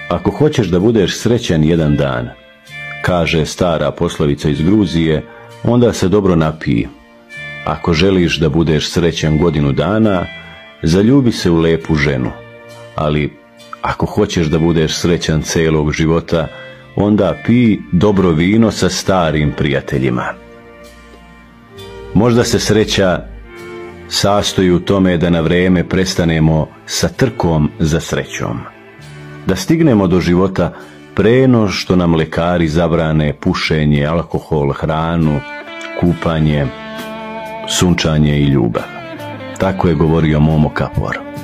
Ako hoćeš da budeš srećan jedan dan, kaže stara poslovica iz Gruzije, onda se dobro napij. Ako želiš da budeš srećan godinu dana, zaljubi se u lepu ženu. Ali ako hoćeš da budeš srećan celog života, onda pij dobro vino sa starim prijateljima. Možda se sreća sastoji u tome da na vrijeme prestanemo sa trkom za srećom. Da stignemo do života preno što nam lekari zabrane pušenje, alkohol, hranu, kupanje, sunčanje i ljubav. Tako je govorio Momo Kapor.